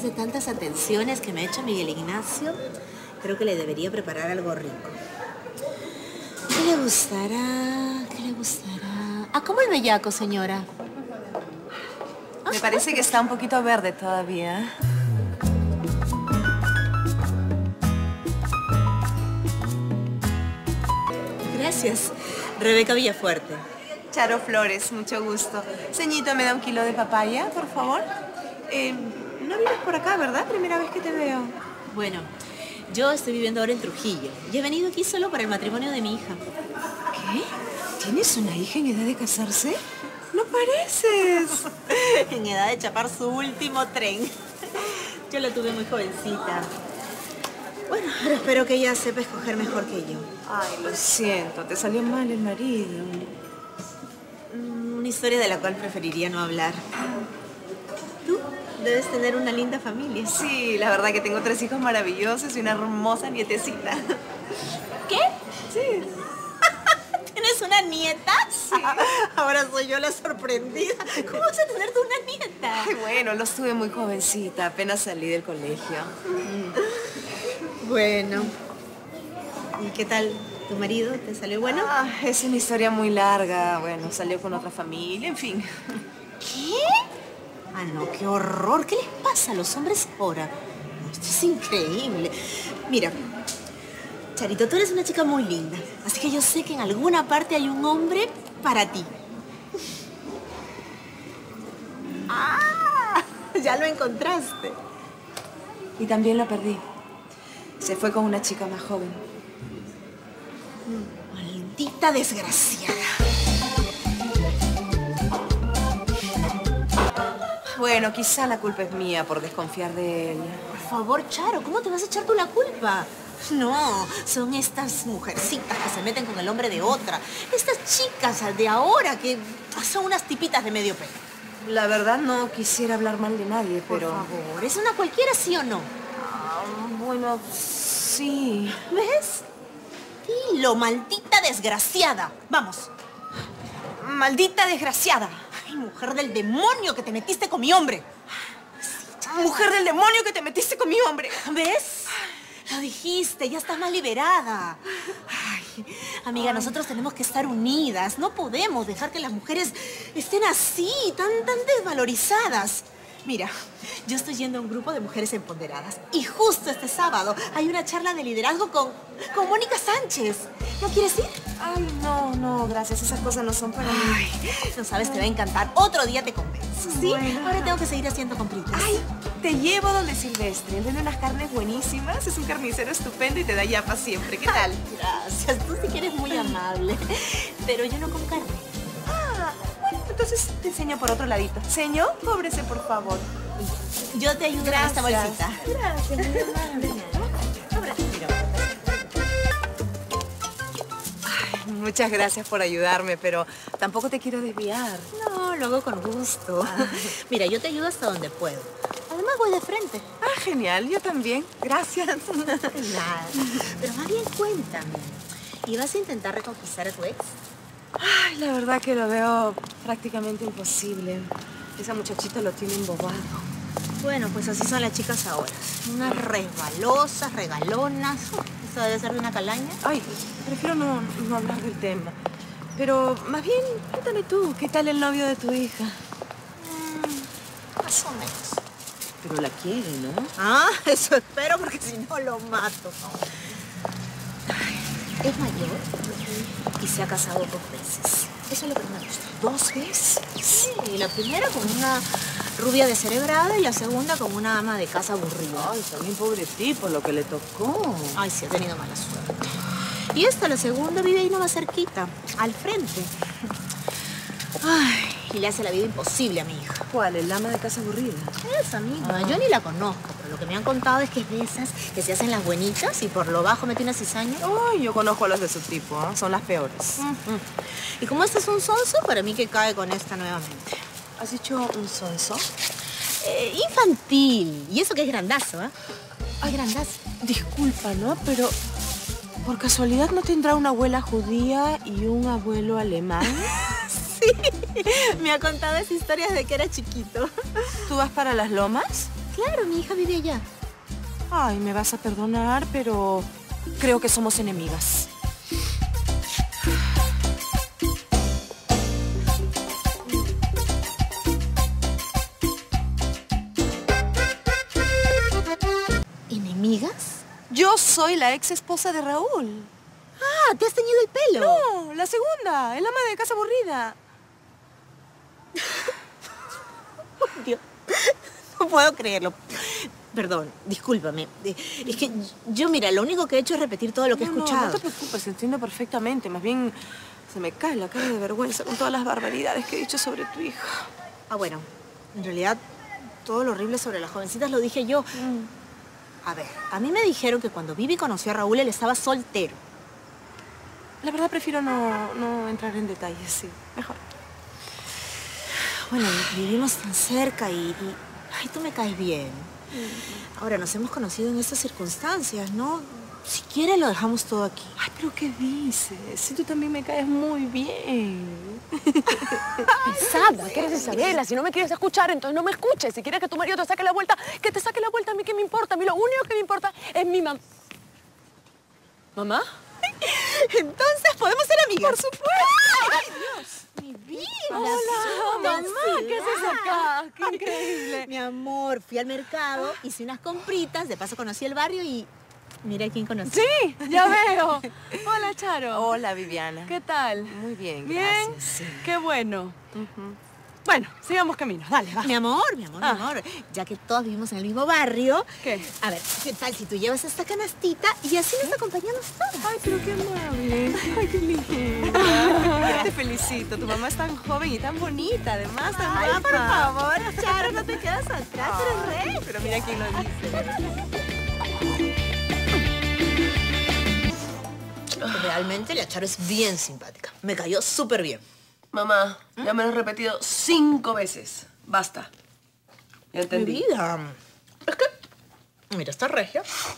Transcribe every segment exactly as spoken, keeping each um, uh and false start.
de tantas atenciones que me ha hecho Miguel Ignacio, creo que le debería preparar algo rico. ¿Qué le gustará? ¿Qué le gustará? Ah, ¿cómo el bellaco, señora? Me parece que está un poquito verde todavía. Gracias. Rebeca Villafuerte. Charo Flores, mucho gusto. Ceñito, ¿me da un kilo de papaya, por favor? Eh, no vives por acá, ¿verdad? Primera vez que te veo. Bueno, yo estoy viviendo ahora en Trujillo y he venido aquí solo para el matrimonio de mi hija. ¿Qué? ¿Tienes una hija en edad de casarse? ¡No pareces! En edad de chapar su último tren. Yo la tuve muy jovencita. Bueno, ahora espero que ella sepa escoger mejor que yo. Ay, lo siento, te salió mal el marido. Una historia de la cual preferiría no hablar. Tú debes tener una linda familia. Sí, la verdad que tengo tres hijos maravillosos y una hermosa nietecita. ¿Qué? Sí. ¿Tienes una nieta? Sí. Ahora soy yo la sorprendida. ¿Cómo vas a tener tú una nieta? Ay, bueno, los tuve muy jovencita, apenas salí del colegio. Bueno. ¿Y qué tal tu marido? ¿Te salió bueno? Ah, es una historia muy larga. Bueno, salió con otra familia, en fin. ¿Qué? Ah, no, qué horror. ¿Qué les pasa a los hombres ahora? Esto es increíble. Mira, Charito, tú eres una chica muy linda. Así que yo sé que en alguna parte hay un hombre para ti. ¡Ah! Ya lo encontraste. Y también lo perdí. Se fue con una chica más joven. Maldita desgraciada. Bueno, quizá la culpa es mía por desconfiar de él. Por favor, Charo, ¿cómo te vas a echar tú la culpa? No, son estas mujercitas que se meten con el hombre de otra. Estas chicas de ahora que son unas tipitas de medio pelo. La verdad no quisiera hablar mal de nadie, pero... Por favor, ¿es una cualquiera, sí o no? Ah, bueno, sí. ¿Ves? Dilo, maldita desgraciada. Vamos. Maldita desgraciada. Ay, mujer del demonio que te metiste con mi hombre. Mujer del demonio que te metiste con mi hombre. ¿Ves? Lo dijiste, ya estás más liberada. Ay, amiga, Ay. nosotros tenemos que estar unidas. No podemos dejar que las mujeres estén así, tan, tan desvalorizadas. Mira, yo estoy yendo a un grupo de mujeres empoderadas y justo este sábado hay una charla de liderazgo con, con Mónica Sánchez. ¿No quieres ir? Ay, no, no, gracias. Esas cosas no son para mí. Ay, no sabes, te va a encantar. Otro día te convenzo, ¿sí? Bueno. Ahora tengo que seguir haciendo compritas. Ay, te llevo donde Silvestre. Él vende unas carnes buenísimas. Es un carnicero estupendo y te da yapa siempre. ¿Qué tal? Gracias. Tú sí que eres muy amable. Pero yo no como carne. Ah, bueno, entonces te enseño por otro ladito. Señor, cóbrese, por favor. Yo te ayudo Gracias. con esta bolsita. Gracias, muy amable. Ay, muchas gracias por ayudarme, pero tampoco te quiero desviar. No, lo hago con gusto. Ah. Mira, yo te ayudo hasta donde puedo. Además voy de frente. Ah, genial. Yo también. Gracias. Nada. Pero más bien cuéntame. ¿Y vas a intentar reconquistar a tu ex? Ay, la verdad que lo veo prácticamente imposible. Esa muchachita lo tiene embobado. Bueno, pues así son las chicas ahora. Unas resbalosas, regalonas. Esto debe ser de una calaña. Ay, prefiero no, no hablar del tema. Pero más bien, cuéntame tú, ¿qué tal el novio de tu hija? Mm, más o menos. Pero la quiere, ¿no? Ah, eso espero porque si no lo mato. Ay, es mayor y se ha casado dos veces. Eso es lo que no me gusta. ¿Dos veces? Sí, la primera con una rubia descerebrada y la segunda con una ama de casa aburrida. Ay, también pobre tipo, lo que le tocó. Ay, sí, ha tenido mala suerte. Y esta, la segunda, vive ahí nomás cerquita, al frente. Ay, y le hace la vida imposible a mi hija. ¿Cuál? ¿El ama de casa aburrida? Esa misma. Ah. Yo ni la conozco, pero lo que me han contado es que es de esas que se hacen las buenitas y por lo bajo mete una cizaña. Ay, yo conozco a las de su tipo, ¿eh? Son las peores. Uh-huh. Y como este es un sonso, para mí que cae con esta nuevamente. ¿Has dicho un sonso? Eh, infantil. Y eso que es grandazo, ¿eh? Ay, grandazo. Disculpa, ¿no? Pero ¿por casualidad no tendrá una abuela judía y un abuelo alemán? Sí, me ha contado esa historia desde que era chiquito. ¿Tú vas para las lomas? Claro, mi hija vive allá. Ay, me vas a perdonar, pero creo que somos enemigas. ¿Enemigas? Yo soy la ex esposa de Raúl. Ah, ¿te has teñido el pelo? No, la segunda, el ama de casa aburrida. Dios, no puedo creerlo. Perdón, discúlpame. Eh, Es que yo, mira, lo único que he hecho es repetir todo lo que he No, no, escuchado. no te preocupes, entiendo perfectamente. Más bien se me cae la cara de vergüenza con todas las barbaridades que he dicho sobre tu hija. Ah, bueno, en realidad todo lo horrible sobre las jovencitas lo dije yo. A ver, a mí me dijeron que cuando Vivi conoció a Raúl él estaba soltero. La verdad prefiero no, no entrar en detalles, sí. Mejor. Bueno, vivimos tan cerca y, y... Ay, tú me caes bien. Ahora, nos hemos conocido en estas circunstancias, ¿no? Si quieres lo dejamos todo aquí. Ay, pero ¿qué dices? Si tú también me caes muy bien. Pesada, ¿qué eres Isabela? Si no me quieres escuchar, entonces no me escuches. Si quieres que tu marido te saque la vuelta, que te saque la vuelta. A mí qué me importa. A mí lo único que me importa es mi mamá. ¿Mamá? Entonces, ¿podemos ser amigas? Por supuesto. ¡Ay, Dios! ¡Mi vida! Hola, mamá. ¿Qué haces acá? ¡Qué increíble! Mi amor, fui al mercado, hice unas compritas, de paso conocí el barrio y... Mira quién conocí. Sí, ya veo. Hola, Charo. Hola, Viviana. ¿Qué tal? Muy bien, ¿Bien? gracias. Sí. Qué bueno. Bueno, sigamos camino. Dale, va. Mi amor, mi amor, Ah. mi amor. Ya que todos vivimos en el mismo barrio. ¿Qué? A ver, ¿qué tal si tú llevas esta canastita y así nos acompañamos todas? Ay, pero qué amable. Ay, qué linda. Te felicito. Tu mamá es tan joven y tan bonita, además, tan Ay, guapa. por favor, Charo, no te quedas atrás, eres rey. Pero mira quién lo dice. Realmente la Charo es bien simpática. Me cayó súper bien. Mamá, ya me lo he repetido cinco veces. Basta. Ya Mi entendí. vida. Es que, mira, esta regia.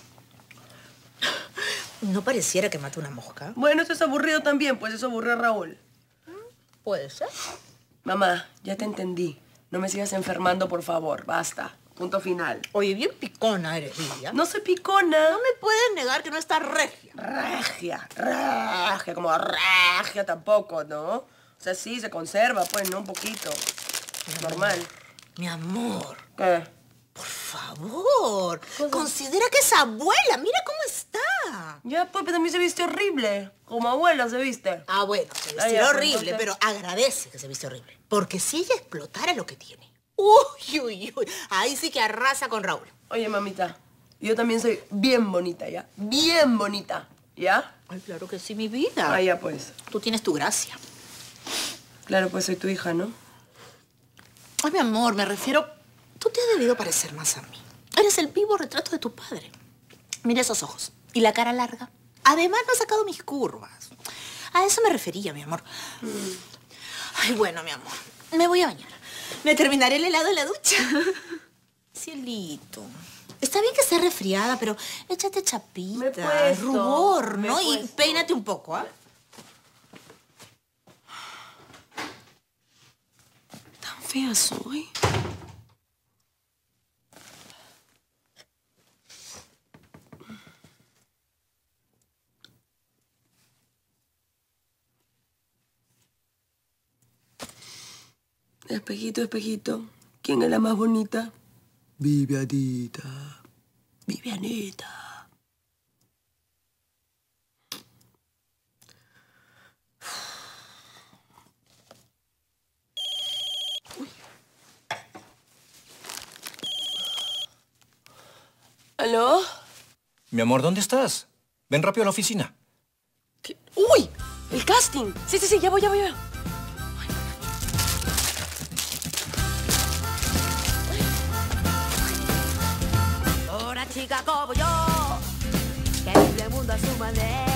No pareciera que mate una mosca. Bueno, esto es aburrido también, pues eso aburrió a Raúl. Puede ser. Mamá, ya te entendí. No me sigas enfermando, por favor. Basta. Punto final. Oye, bien picona eres, Lidia. No soy picona. No me puedes negar que no está regia. Regia, regia, como regia tampoco, ¿no? O sea, sí, se conserva, pues, ¿no? Un poquito. Normal. Mi amor, ¿Qué? por favor. Considera que es abuela. Mira cómo está. Ya, pues, pero también se viste horrible. Como abuela se viste. Ah, bueno, se Ah, viste ya, pues, horrible, entonces- pero agradece que se viste horrible. Porque si ella explotara lo que tiene. Uy, uy, uy. Ahí sí que arrasa con Raúl. Oye, mamita, yo también soy bien bonita, ¿ya? Bien bonita, ¿ya? Ay, claro que sí, mi vida. Ah, ya, pues. Tú tienes tu gracia. Claro, pues soy tu hija, ¿no? Ay, mi amor, me refiero... Tú te has debido parecer más a mí. Eres el vivo retrato de tu padre. Mira esos ojos. Y la cara larga. Además, no has sacado mis curvas. A eso me refería, mi amor. Ay, bueno, mi amor. Me voy a bañar. Me terminaré el helado en la ducha. Cielito. Está bien que estés resfriada, pero échate chapita, Me he puesto, rubor, me he ¿no? Y puesto. peínate un poco, ¿ah? Tan fea soy. Espejito, espejito. ¿Quién es la más bonita? Vivianita. Vivianita. ¿Aló? Mi amor, ¿dónde estás? Ven rápido a la oficina. ¿Qué? ¡Uy! ¡El casting! Sí, sí, sí, ya voy, ya voy, ya voy. Una chica como yo, que vive el mundo a su manera.